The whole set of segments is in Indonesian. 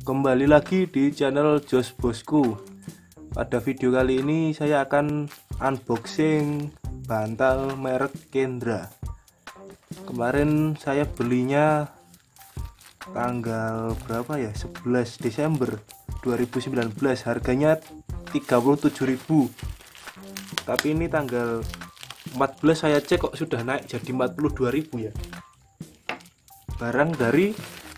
Kembali lagi di channel Jos Bosku. Pada video kali ini saya akan unboxing bantal merek Kendra. Kemarin saya belinya tanggal berapa ya, 11 Desember 2019, harganya 37.000. Tapi ini tanggal 14 saya cek kok sudah naik jadi 42.000 ya. Barang dari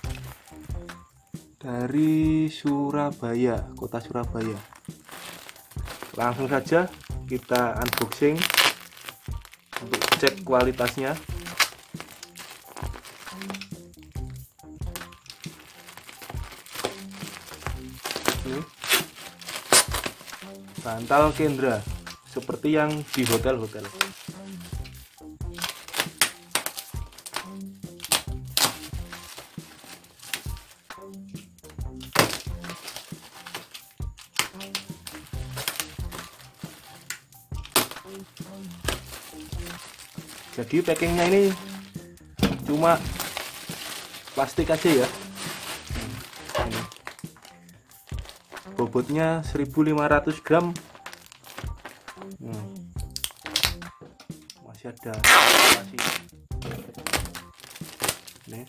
Surabaya, kota Surabaya. Langsung saja kita unboxing untuk cek kualitasnya. Ini bantal Kendra seperti yang di hotel-hotel. Jadi packingnya ini cuma plastik aja ya. Ini. Bobotnya 1500 gram. Masih ada masih. Nih.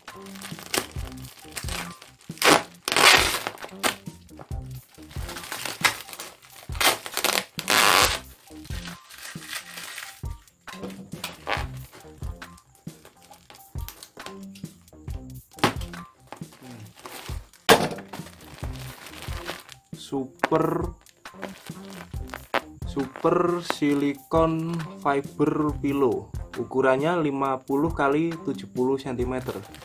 Super silikon fiber pillow, ukurannya 50 x 70 cm.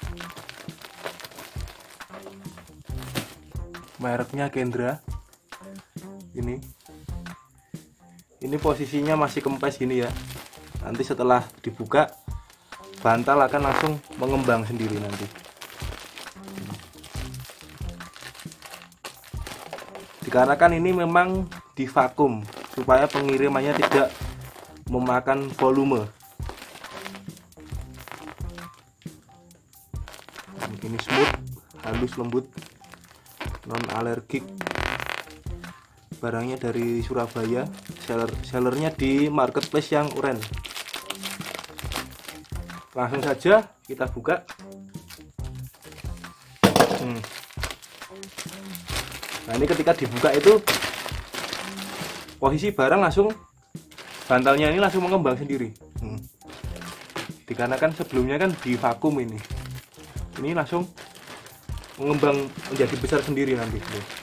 Mereknya Kendra. Ini posisinya masih kempes gini ya. Nanti setelah dibuka bantal akan langsung mengembang sendiri nanti. Dikarenakan ini memang divakum supaya pengirimannya tidak memakan volume. Ini smooth, halus, lembut, non alergik. Barangnya dari Surabaya, sellernya di marketplace yang uren. Langsung saja kita buka. Nah, ini ketika dibuka itu posisi barang langsung, bantalnya ini langsung mengembang sendiri. Dikarenakan sebelumnya kan di vakum ini langsung mengembang menjadi besar sendiri nanti.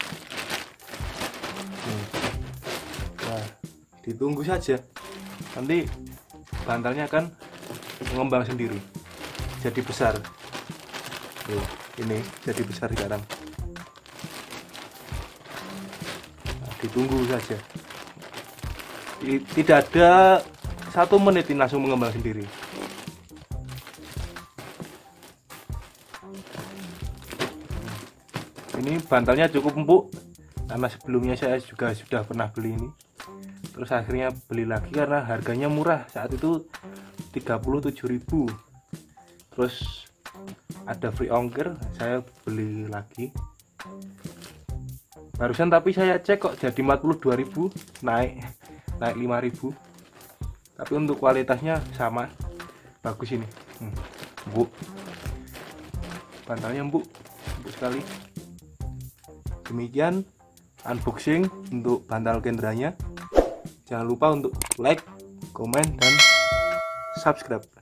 Nah, ditunggu saja, nanti bantalnya akan mengembang sendiri jadi besar. Ini jadi besar sekarang. Ditunggu saja, tidak ada 1 menit ini langsung mengembang sendiri. Ini bantalnya cukup empuk karena sebelumnya saya juga sudah pernah beli ini, terus akhirnya beli lagi karena harganya murah saat itu 37.000, terus ada free ongkir, saya beli lagi barusan. Tapi saya cek kok jadi 42.000, naik 5.000. Tapi untuk kualitasnya sama, bagus ini. Empuk, bantalnya empuk sekali. Demikian unboxing untuk bantal Kendranya. Jangan lupa untuk like, komen, dan subscribe.